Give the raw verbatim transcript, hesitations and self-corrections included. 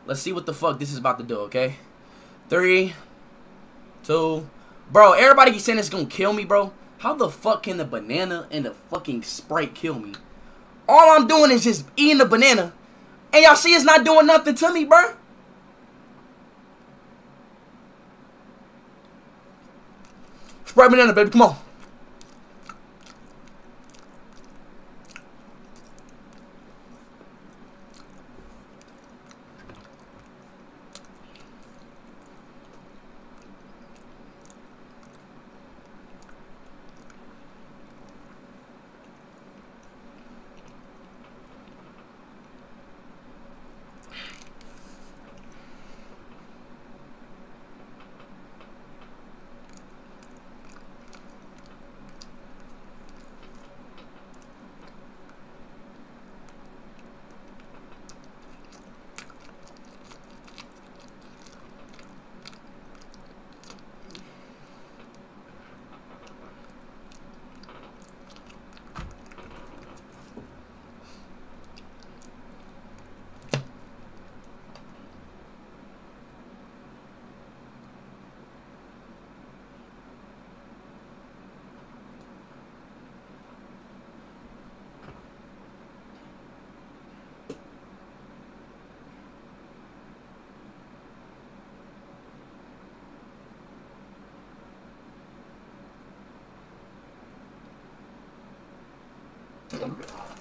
Let's see what the fuck this is about to do, okay? Three, two, bro, everybody keeps saying it's gonna kill me, bro. How the fuck can the banana and the fucking Sprite kill me? All I'm doing is just eating the banana. And y'all see it's not doing nothing to me, bro. Sprite banana, baby, come on. Okay.